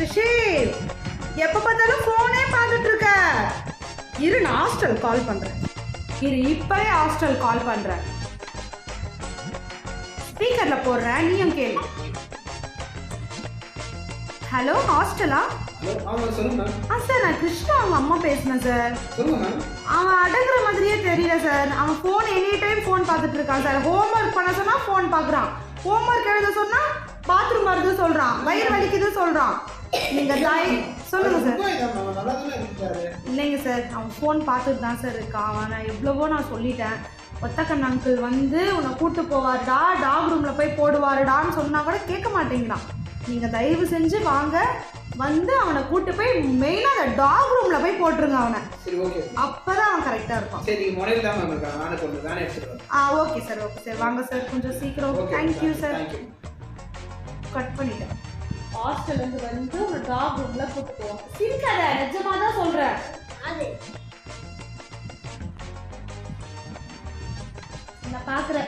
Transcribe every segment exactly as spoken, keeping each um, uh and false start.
ரிஷி எப்ப பார்த்தாலும் போனே பார்த்துட்டு இருக்க. இரு நான் ஹாஸ்டல் கால் பண்றேன். இரு இப்பவே ஹாஸ்டல் கால் பண்றேன். ஸ்பீக்கர்ல போடுறேன், நீயும் கேளு. ஹலோ ஹாஸ்டலா? ஆ சார் நான் கிருஷ்ணா அவங்க அம்மா பேசுனேன் சார். அவன் அடங்குற மாதிரியே தெரியல சார். அவன் ஃபோன் எனி டைம் ஃபோன் பார்த்துட்டு இருக்கான் சார். ஹோம் ஒர்க் பண்ண சொன்னா ஃபோன் பார்க்குறான், ஹோம் ஒர்க் எழுத சொன்னா பாத்ரூம் வருது சொல்றான், வயிறு வலிக்குது சொல்றான். நீங்க தாய் சொல்லுங்க சார். இல்லைங்க சார், அவன் ஃபோன் பார்த்துட்டு தான் சார் இருக்கான். அவன் நான் எவ்வளவோ நான் சொல்லிட்டேன். ஒத்தக்கண்ண அங்கிள் வந்து உன்னை கூட்டு போவாருடா, டாக் ரூம்ல போய் போடுவாருடான்னு சொன்னா கூட கேட்க மாட்டேங்கிறான். நீங்க தயவு செஞ்சு வாங்க, வந்து அவனை கூட்டு போய் மெயினா அந்த டாக் ரூம்ல போய் போட்டுருங்க அவனை. அப்பதான் அவன் கரெக்டா இருப்பான். ஆ ஓகே சார், ஓகே சார், வாங்க சார் கொஞ்சம் சீக்கிரம். Thank you sir. கட் பண்ணிட்டேன். ஹாஸ்டல்ல இருந்து வந்து ஒரு டாக் ரூம்ல கூட்டு போவோம். சிரிக்காத, நிஜமா தான் சொல்றேன். அது நான் பாக்குறேன்.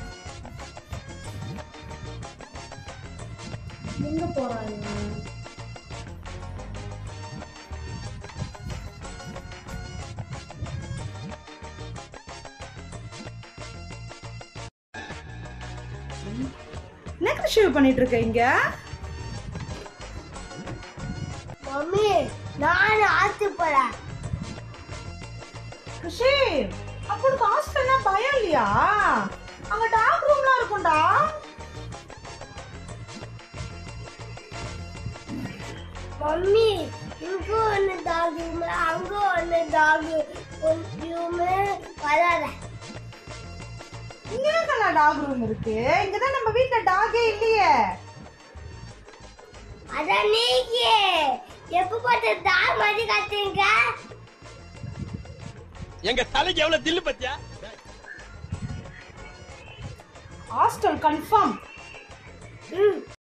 எங்க போறாங்க? என்ன ஷேவ் பண்ணிட்டு இருக்க இங்க? மம்மி நான் ஆத்து போறேன். ரிஷி அப்படி ஹாஸ்டல்னா பயம் இல்லையா? அங்க டாக் ரூம்லாம் இருக்கும்டா. மம்மி இங்க ஒன்னு டாக் ரூம், அங்க ஒன்னு டாக் ரூம் வராத. இங்க எங்கடா டாக் ரூம் இருக்கு? இங்கதான் நம்ம வீட்ல டாகே இல்லையே. அதான் நீங்க எப்ப பார்த்து டாக் மாதிரி கத்துங்க. எங்க தலைக்கு எவ்வளவு தில்லு பத்தியா? Hostel confirm.